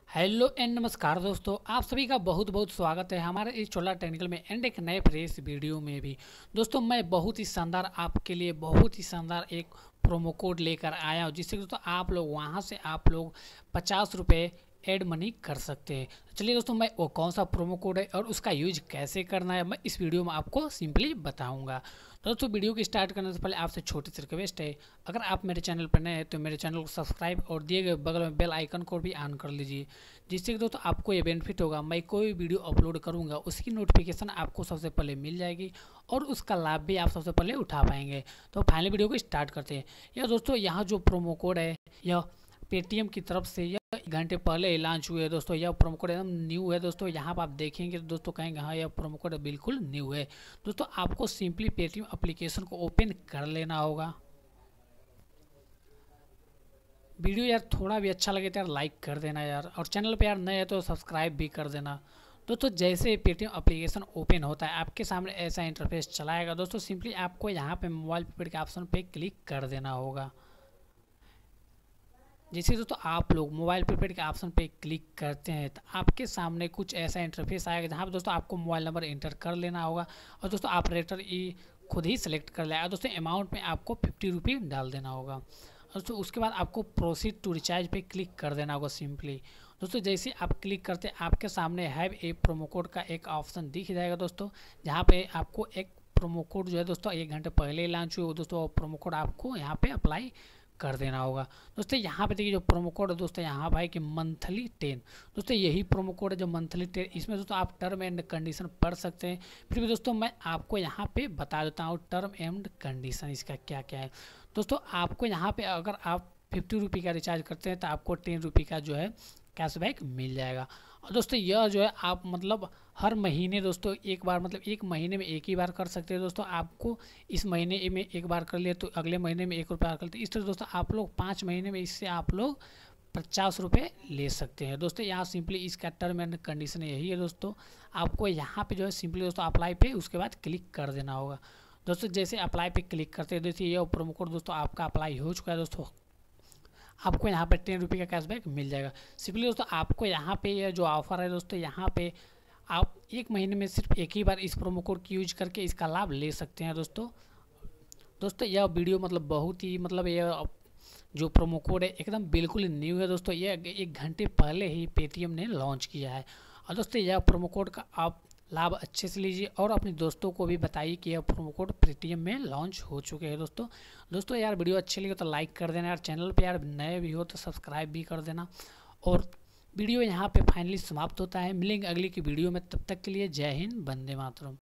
Hello and नमस्कार दोस्तों, आप सभी का बहुत बहुत स्वागत है हमारे इस छोटा टेक्निकल में एंड एक नए फ्रेश वीडियो में भी। दोस्तों मैं बहुत ही शानदार आपके लिए बहुत ही शानदार एक प्रोमो कोड लेकर आया हूँ, जिससे दोस्तों आप लोग वहाँ से आप लोग 50 रुपये एड मनी कर सकते हैं। चलिए दोस्तों, मैं वो कौन सा प्रोमो कोड है और उसका यूज कैसे करना है मैं इस वीडियो में आपको सिंपली बताऊंगा। दोस्तों वीडियो की स्टार्ट करने से पहले आपसे छोटी सी रिक्वेस्ट है, अगर आप मेरे चैनल पर नए हैं तो मेरे चैनल को सब्सक्राइब और दिए गए बगल में बेल आइकन को भी ऑन कर लीजिए, जिससे कि दोस्तों आपको ये बेनिफिट होगा, मैं कोई वीडियो अपलोड करूंगा उसकी नोटिफिकेशन आपको सबसे पहले मिल जाएगी और उसका लाभ भी आप सबसे पहले उठा पाएंगे। तो फाइनली वीडियो को स्टार्ट करते हैं। यह दोस्तों यहाँ जो प्रोमो कोड है यह पेटीएम की तरफ से यह 1 घंटे पहले ही लॉन्च हुए है। दोस्तों यह प्रोमो कोड एकदम न्यू है। दोस्तों यहाँ पर आप देखेंगे तो दोस्तों कहेंगे हाँ यह प्रोमो कोड बिल्कुल न्यू है। दोस्तों आपको सिंपली पेटीएम एप्लीकेशन को ओपन कर लेना होगा। वीडियो यार थोड़ा भी अच्छा लगे तो यार लाइक कर देना यार, और चैनल पे यार नए है तो सब्सक्राइब भी कर देना। दोस्तों जैसे पेटीएम एप्लीकेशन ओपन होता है आपके सामने ऐसा इंटरफेस चलाएगा। दोस्तों सिंपली आपको यहाँ पे मोबाइल पेमेंट के ऑप्शन पे क्लिक कर देना होगा। जैसे दोस्तों आप लोग मोबाइल प्रीपेड के ऑप्शन पे क्लिक करते हैं तो आपके सामने कुछ ऐसा इंटरफेस आएगा, जहाँ पे दोस्तों आपको मोबाइल नंबर इंटर कर लेना होगा और दोस्तों ऑपरेटर ई खुद ही सेलेक्ट कर लेगा। दोस्तों अमाउंट में आपको 50 रुपये डाल देना होगा और दोस्तों उसके बाद आपको प्रोसीड टू रिचार्ज पे क्लिक कर देना होगा सिंपली। दोस्तों जैसे आप क्लिक करते हैं आपके सामने हैव ए प्रोमो कोड का एक ऑप्शन दिख जाएगा दोस्तों, जहाँ पे आपको एक प्रोमो कोड जो है दोस्तों 1 घंटे पहले ही लॉन्च हुआ दोस्तों, प्रोमो कोड आपको यहाँ पे अप्लाई कर देना होगा। दोस्तों यहाँ पे देखिए जो प्रोमो कोड है दोस्तों यहाँ भाई कि मंथली 10। दोस्तों यही प्रोमो कोड है जो मंथली 10, इसमें दोस्तों आप टर्म एंड कंडीशन पढ़ सकते हैं। फिर भी दोस्तों मैं आपको यहाँ पे बता देता हूँ टर्म एंड कंडीशन इसका क्या क्या है। दोस्तों आपको यहाँ पे अगर आप 50 रुपये का रिचार्ज करते हैं तो आपको 10 रुपये का जो है कैशबैक मिल जाएगा। और दोस्तों यह जो है आप मतलब हर महीने दोस्तों एक बार, मतलब एक महीने में एक ही बार कर सकते हैं। दोस्तों आपको इस महीने में एक बार कर लिया तो अगले महीने में 1 रुपया कर लेते, इस तरह दोस्तों आप लोग 5 महीने में इससे आप लोग 50 रुपये ले सकते हैं। दोस्तों यहाँ सिंपली इसका टर्म एंड कंडीशन यही है। दोस्तों आपको यहाँ पे जो है सिंपली दोस्तों अप्लाई पे उसके बाद क्लिक कर देना होगा। दोस्तों जैसे अप्लाई पे क्लिक करते हैं दोस्तों ये प्रोमो कोड दोस्तों आपका अप्लाई हो चुका है। दोस्तों आपको यहाँ पे 10 रुपये का कैशबैक मिल जाएगा। सिंपली दोस्तों आपको यहाँ पे यह जो ऑफर है दोस्तों यहाँ पे आप 1 महीने में सिर्फ एक ही बार इस प्रोमो कोड की यूज करके इसका लाभ ले सकते हैं। दोस्तों यह वीडियो मतलब बहुत ही मतलब यह जो प्रोमो कोड है एकदम बिल्कुल न्यू है। दोस्तों यह 1 घंटे पहले ही पेटीएम ने लॉन्च किया है। और दोस्तों यह प्रोमो कोड का आप लाभ अच्छे से लीजिए और अपने दोस्तों को भी बताइए कि यह प्रोमो कोड पेटीएम में लॉन्च हो चुके हैं। दोस्तों यार वीडियो अच्छी लगे तो लाइक कर देना यार, चैनल पे यार नए भी हो तो सब्सक्राइब भी कर देना। और वीडियो यहाँ पे फाइनली समाप्त होता है, मिलेंगे अगली की वीडियो में, तब तक के लिए जय हिंद, वंदे मातरम।